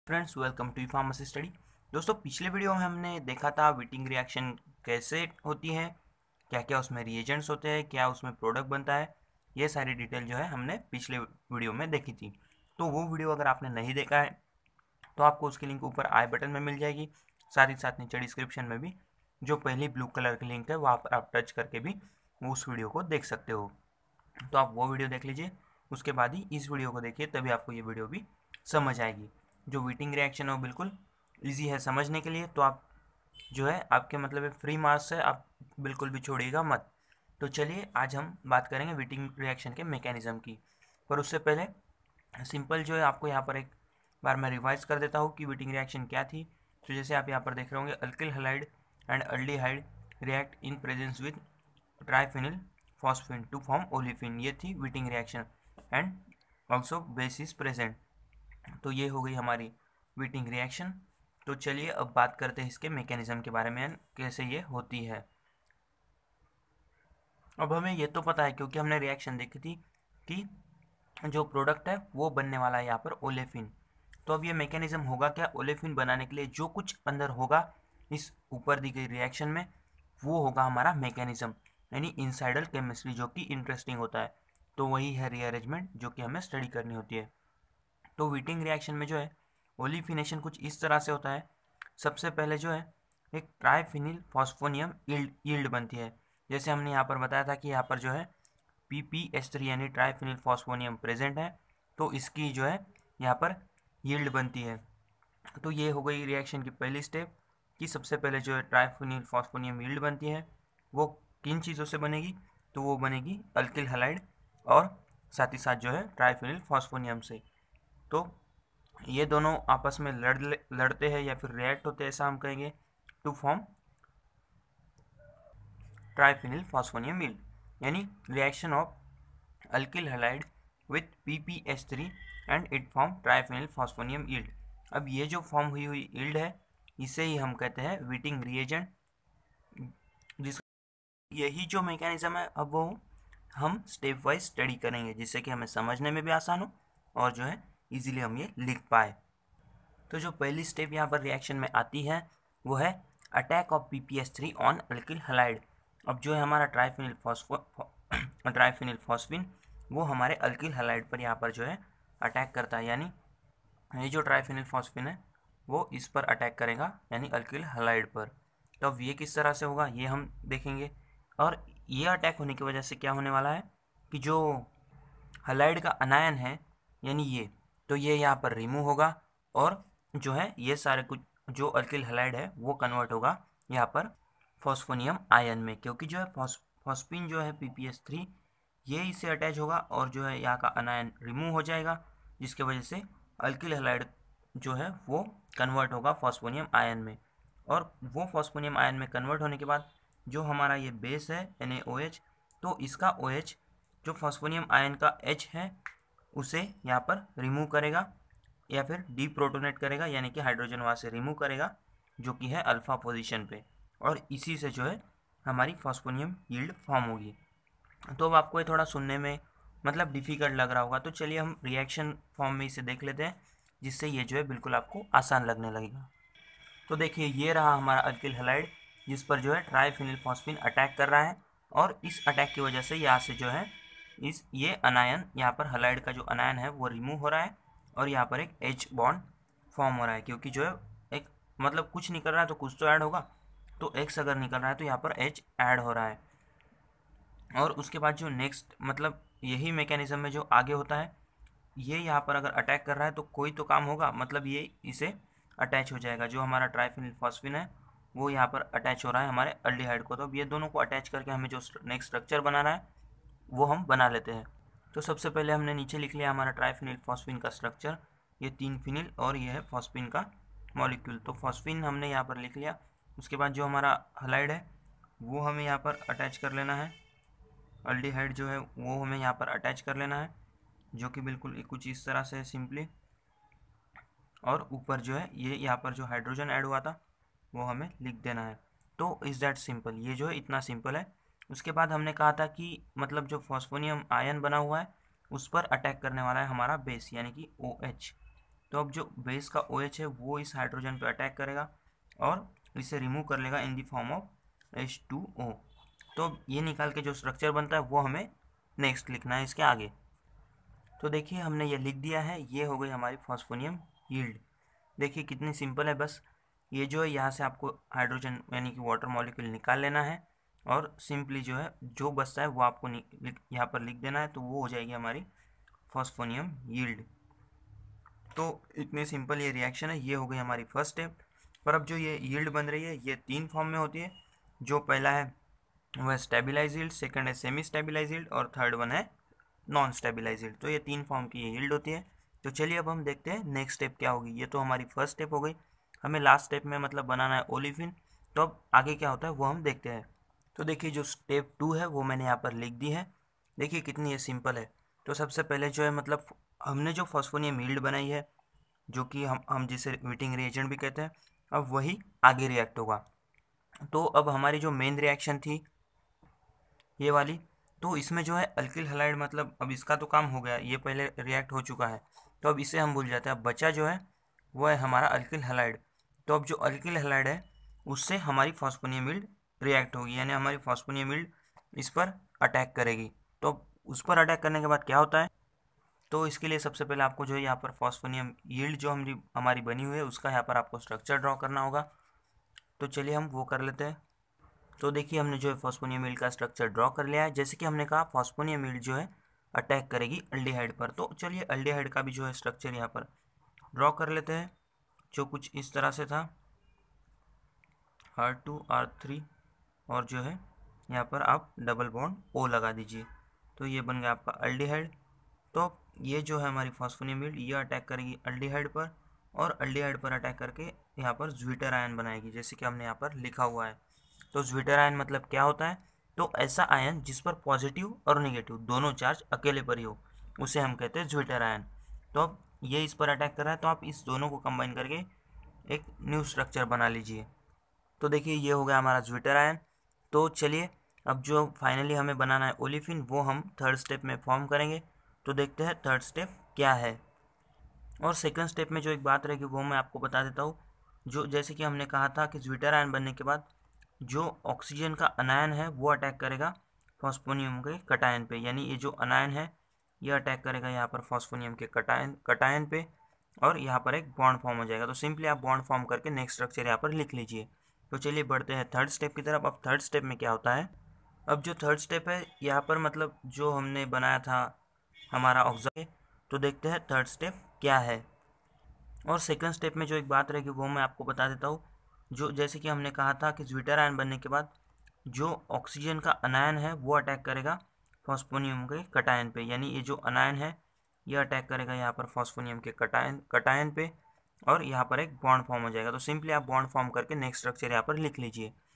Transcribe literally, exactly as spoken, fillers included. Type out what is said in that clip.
Friends, welcome to pharmacy study. दोस्तों, पिछले video में हमने देखा था विटिंग रिएक्शन कैसे होती है, क्या क्या उसमें रिएजेंट्स होते हैं, क्या उसमें प्रोडक्ट बनता है। ये सारी डिटेल जो है हमने पिछले वीडियो में देखी थी। तो वो वीडियो अगर आपने नहीं देखा है तो आपको उसकी लिंक ऊपर आई बटन में मिल जाएगी। साथ ही साथ नीचे डिस्क्रिप्शन में भी जो पहली ब्लू कलर की लिंक है वहाँ पर आप टच करके भी उस वीडियो को देख सकते हो। तो आप वो वीडियो देख लीजिए, उसके बाद ही इस वीडियो को देखिए, तभी आपको ये वीडियो भी समझ आएगी। जो वीटिंग रिएक्शन है वो बिल्कुल इजी है समझने के लिए, तो आप जो है आपके मतलब फ्री मार्क्स है, आप बिल्कुल भी छोड़िएगा मत। तो चलिए आज हम बात करेंगे वीटिंग रिएक्शन के मैकेनिज्म की। पर उससे पहले सिंपल जो है आपको यहाँ पर एक बार मैं रिवाइज कर देता हूँ कि वीटिंग रिएक्शन क्या थी। तो जैसे आप यहाँ पर देख रहे होंगे, alkyl halide and aldehyde react in presence with triphenyl phosphine to form olefin. ये थी Wittig reaction and also base is present. तो ये हो गई हमारी वीटिंग रिएक्शन। तो चलिए अब बात करते हैं इसके मैकेनिज्म के बारे में, कैसे ये होती है। अब हमें ये तो पता है क्योंकि हमने रिएक्शन देखी थी कि जो प्रोडक्ट है वो बनने वाला है यहाँ पर ओलेफिन। तो अब ये मैकेनिज्म होगा क्या, ओलेफिन बनाने के लिए जो कुछ अंदर होगा इस ऊपर दी गई रिएक्शन में, वो होगा हमारा मैकेनिज्म, यानी इनसाइडल केमिस्ट्री, जो कि इंटरेस्टिंग होता है। तो वही है रीअरेंजमेंट जो कि हमें स्टडी करनी होती है। तो वीटिंग रिएक्शन में जो है ओलिफिनेशन कुछ इस तरह से होता है। सबसे पहले जो है एक ट्राइफिनिल फॉस्फोनियम यील्ड यील्ड बनती है। जैसे हमने यहाँ पर बताया था कि यहाँ पर जो है पी पी एच थ्री यानी ट्राइफिनिल फॉस्फोनियम प्रेजेंट है, तो इसकी जो है यहाँ पर यील्ड बनती है। तो ये हो गई रिएक्शन की पहली स्टेप कि सबसे पहले जो है ट्राइफिनिल फॉस्फोनियम यील्ड बनती है। वो किन चीज़ों से बनेगी, तो वो बनेगी अल्किल हैलाइड और साथ ही साथ जो है ट्राइफिनिल फॉस्फोनियम से। तो ये दोनों आपस में लड़ लड़ते हैं या फिर रिएक्ट होते हैं, ऐसा हम कहेंगे, to form triphenyl phosphonium ylide, यानी reaction of alkyl halide with P P H three and it form triphenyl phosphonium ylide. अब ये जो फॉर्म हुई हुई यील्ड है इसे ही हम कहते हैं वीटिंग रिएजेंट। जिस यही जो मैकेनिज्म है अब वो हम स्टेप वाइज स्टडी करेंगे, जिससे कि हमें समझने में भी आसान हो और जो है इजीली हम ये लिख पाए। तो जो पहली स्टेप यहाँ पर रिएक्शन में आती है वो है attack of P P H three on alkyl halide. अब जो है हमारा ट्राइफिनिल फॉस्फो ट्राइफिनिल फॉस्फिन वो हमारे अल्किल हैलाइड पर यहाँ पर जो है अटैक करता है, यानी ये जो ट्राइफिनिल फॉस्फिन है वो इस पर अटैक करेगा, यानी अल्किल हैलाइड पर। तो अब ये किस तरह से होगा ये हम देखेंगे। और ये अटैक होने की वजह से क्या होने वाला है कि जो हैलाइड का अनायन है, यानी ये, तो ये यहाँ पर रिमूव होगा और जो है ये सारे कुछ जो अल्किल हैलाइड है वो कन्वर्ट होगा यहाँ पर फॉस्फोनियम आयन में, क्योंकि जो है फॉस्फिन जो है पी पी एच थ्री ये इससे अटैच होगा और जो है यहाँ का अनायन रिमूव हो जाएगा, जिसके वजह से अल्किल हैलाइड जो है वो कन्वर्ट होगा फॉस्फोनियम आयन में। और वो फॉस्फोनियम आयन में कन्वर्ट होने के बाद जो हमारा ये बेस है एन ए ओ एच, तो इसका ओ एच जो फॉस्फोनियम आयन का H है उसे यहाँ पर रिमूव करेगा या फिर डीप्रोटोनेट करेगा, यानी कि हाइड्रोजन वहाँ से रिमूव करेगा जो कि है अल्फा पोजीशन पे, और इसी से जो है हमारी फॉस्फोनियम यील्ड फॉर्म होगी। तो अब आपको ये थोड़ा सुनने में मतलब डिफ़िकल्ट लग रहा होगा, तो चलिए हम रिएक्शन फॉर्म में इसे देख लेते हैं, जिससे ये जो है बिल्कुल आपको आसान लगने लगेगा। तो देखिए ये रहा हमारा अल्किल हैलाइड जिस पर जो है ट्राइफिनिल फॉस्फिन अटैक कर रहा है, और इस अटैक की वजह से यहाँ से जो है इस ये अनायन यहाँ पर हैलाइड का जो अनायन है वो रिमूव हो रहा है और यहाँ पर एक एच बॉन्ड फॉर्म हो रहा है, क्योंकि जो है एक मतलब कुछ निकल रहा है तो कुछ तो ऐड होगा, तो एक्स अगर निकल रहा है तो यहाँ पर एच ऐड हो रहा है। और उसके बाद जो नेक्स्ट मतलब यही मैकेनिज्म में जो आगे होता है, ये यहाँ पर अगर अटैक कर रहा है तो कोई तो काम होगा, मतलब ये इसे अटैच हो जाएगा। जो हमारा ट्राइफिनिल फॉस्फिन है वो यहाँ पर अटैच हो रहा है हमारे अल्डिहाइड को, तो अब ये दोनों को अटैच करके हमें जो नेक्स्ट स्ट्रक्चर बनाना है वो हम बना लेते हैं। तो सबसे पहले हमने नीचे लिख लिया हमारा ट्राइफिनिल फॉस्फिन का स्ट्रक्चर, ये तीन फिनिल और ये है फॉस्फिन का मॉलिक्यूल। तो फॉस्फिन हमने यहाँ पर लिख लिया। उसके बाद जो हमारा हैलाइड है वो हमें यहाँ पर अटैच कर लेना है, अल्डिहाइड जो है वो हमें यहाँ पर अटैच कर लेना है, जो कि बिल्कुल कुछ इस तरह से सिंपली। और ऊपर जो है ये यहाँ पर जो हाइड्रोजन ऐड हुआ था वो हमें लिख देना है। तो इज़ दैट सिंपल, ये जो है इतना सिंपल है। उसके बाद हमने कहा था कि मतलब जो फॉस्फोनियम आयन बना हुआ है उस पर अटैक करने वाला है हमारा बेस, यानी कि ओ एच। तो अब जो बेस का ओ एच है वो इस हाइड्रोजन पे अटैक करेगा और इसे रिमूव कर लेगा in the form of H two O. तो ये निकाल के जो स्ट्रक्चर बनता है वो हमें नेक्स्ट लिखना है इसके आगे। तो देखिए हमने ये लिख दिया है, ये हो गई हमारी फॉस्फोनियम यील्ड। देखिए कितनी सिंपल है, बस ये जो है यहाँ से आपको हाइड्रोजन यानी कि वाटर मॉलिक्यूल निकाल लेना है और सिंपली जो है जो बचता है वो आपको यहाँ पर लिख देना है, तो वो हो जाएगी हमारी फॉस्फोनियम यील्ड। तो इतने सिंपल ये रिएक्शन है, ये हो गई हमारी फर्स्ट स्टेप। पर अब जो ये यील्ड बन रही है ये तीन फॉर्म में होती है। जो पहला है वह स्टेबिलाइज यील्ड, सेकंड है सेमी स्टेबिलाइज यील्ड और थर्ड वन है नॉन स्टेबिलाइज यील्ड। तो ये तीन फॉर्म की ये यील्ड होती है। तो चलिए अब हम देखते हैं नेक्स्ट स्टेप क्या होगी। ये तो हमारी फर्स्ट स्टेप हो गई, हमें लास्ट स्टेप में मतलब बनाना है ओलिफिन। तो अब आगे क्या होता है वो हम देखते हैं। तो देखिए जो स्टेप टू है वो मैंने यहाँ पर लिख दी है। देखिए कितनी ये सिंपल है। तो सबसे पहले जो है मतलब हमने जो फॉस्फोनियम यील्ड बनाई है जो कि हम हम जिसे व्हिटिंग रिएजेंट भी कहते हैं, अब वही आगे रिएक्ट होगा। तो अब हमारी जो मेन रिएक्शन थी ये वाली, तो इसमें जो है अल्किल हैलाइड मतलब अब इसका तो काम हो गया, ये पहले रिएक्ट हो चुका है तो अब इसे हम भूल जाते हैं। अब बचा जो है वो है हमारा अल्किल हैलाइड। तो अब जो अल्किल हैलाइड है उससे हमारी फॉस्फोनियम यील्ड रिएक्ट होगी, यानी हमारी फॉस्फोनियम यील्ड इस पर अटैक करेगी। तो उस पर अटैक करने के बाद क्या होता है, तो इसके लिए सबसे पहले आपको जो है यहाँ पर फॉस्फोनियम यील्ड जो हमारी हमारी बनी हुई है उसका यहाँ पर आपको स्ट्रक्चर ड्रॉ करना होगा। तो चलिए हम वो कर लेते हैं। तो देखिए हमने जो है फॉस्फोनियम यील्ड का स्ट्रक्चर ड्रॉ कर लिया है। जैसे कि हमने कहा फॉस्फोनियम यील्ड जो है अटैक करेगी अल्डिहाइड पर, तो चलिए अल्डिहाइड का भी जो है स्ट्रक्चर यहाँ पर ड्रॉ कर लेते हैं, जो कुछ इस तरह से था आर टू आर थ्री और जो है यहाँ पर आप डबल बॉन्ड ओ लगा दीजिए। तो ये बन गया आपका अल्डिहाइड। तो ये जो है हमारी फॉस्फोनियम यील्ड ये अटैक करेगी अल्डिहाइड पर और अल्डिहाइड पर अटैक करके यहाँ पर ज्विटर आयन बनाएगी, जैसे कि हमने यहाँ पर लिखा हुआ है। तो ज्विटर आयन मतलब क्या होता है, तो ऐसा आयन जिस पर पॉजिटिव और नेगेटिव दोनों चार्ज अकेले पर ही हो उसे हम कहते हैं ज्विटर आयन। तो अब ये इस पर अटैक कर रहा है तो आप इस दोनों को कंबाइन करके एक न्यू स्ट्रक्चर बना लीजिए। तो देखिए ये हो गया हमारा ज्विटर आयन। तो चलिए अब जो फाइनली हमें बनाना है ओलिफिन वो हम थर्ड स्टेप में फॉर्म करेंगे। तो देखते हैं थर्ड स्टेप क्या है। और सेकंड स्टेप में जो एक बात रहेगी वो मैं आपको बता देता हूँ। जो जैसे कि हमने कहा था कि ज्विटर आयन बनने के बाद जो ऑक्सीजन का अनायन है वो अटैक करेगा फॉस्फोनियम के कटायन पे, यानी ये जो अनायन है ये अटैक करेगा यहाँ पर फॉस्फोनियम के कटायन कटायन पे और यहाँ पर एक बॉन्ड फॉर्म हो जाएगा। तो सिंपली आप बॉन्ड फॉर्म करके नेक्स्ट स्ट्रक्चर यहाँ पर लिख लीजिए। तो चलिए बढ़ते हैं थर्ड स्टेप की तरफ। अब थर्ड स्टेप में क्या होता है, अब जो थर्ड स्टेप है यहाँ पर मतलब जो हमने बनाया था हमारा ऑक्सीजन, तो देखते हैं थर्ड स्टेप क्या है। और सेकंड स्टेप में जो एक बात रहेगी वो मैं आपको बता देता हूँ। जो जैसे कि हमने कहा था कि ज्विटर आयन बनने के बाद जो ऑक्सीजन का अनायन है वो अटैक करेगा फॉस्फोनियम के कटायन पे, यानी ये जो अनायन है ये अटैक करेगा यहाँ पर फॉस्फोनियम के कटायन कटायन पे और यहाँ पर एक बॉन्ड फॉर्म हो जाएगा। तो सिंपली आप बॉन्ड फॉर्म करके नेक्स्ट स्ट्रक्चर यहाँ पर लिख लीजिए।